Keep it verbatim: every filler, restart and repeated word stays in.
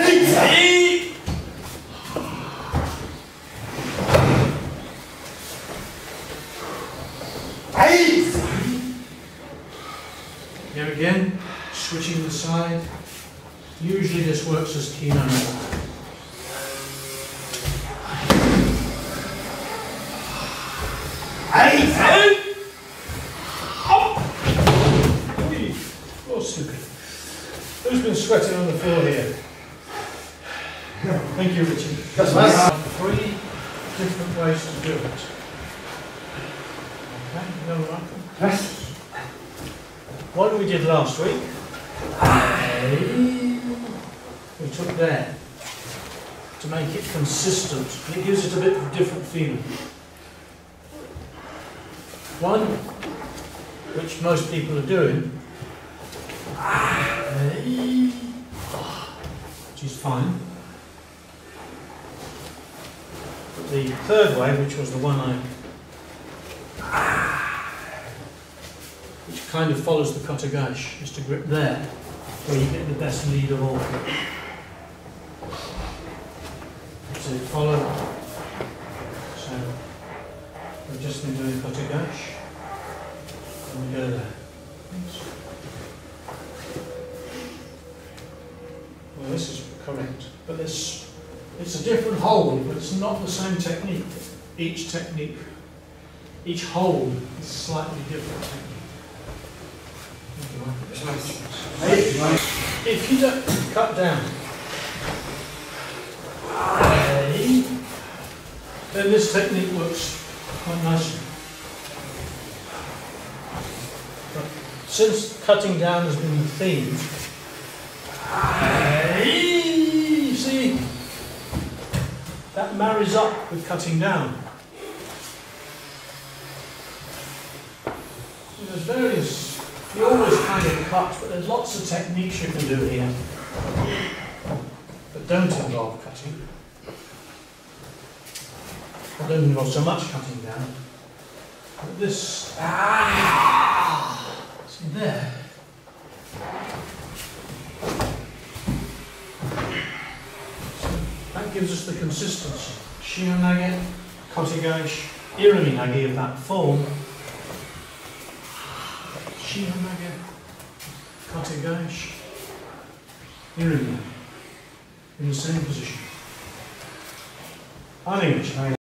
Hey! Hey! Here again, switching the side. Usually this works as key number. Hey! Hey! Oh, stupid. Who's been sweating on the floor here? Thank you, Richard. That's There nice. are three different ways to do it. Okay, no welcome. Yes. One we did last week. We took there to make it consistent. It gives it a bit of a different feeling. One, which most people are doing, which is fine. But the third way, which was the one I, which kind of follows the kotegaeshi, is to grip there, where you get the best lead of all. So follow. So we've just been doing kotegaeshi, and we go there. Well, this is correct, but this, it's a different hold, but it's not the same technique. Each technique, each hold is slightly different technique. If you don't cut down, then this technique works quite nicely. But since cutting down has been the theme, see, that marries up with cutting down. So there's various, you always kind of cut, but there's lots of techniques you can do here that don't involve cutting. Or don't involve so much cutting down. But this, ah, see there. That gives us the consistency. Shiho-nage, kotegaeshi, irimi-nage of that form. Shiho-nage, kotegaeshi, irimi, in the same position. I'm English.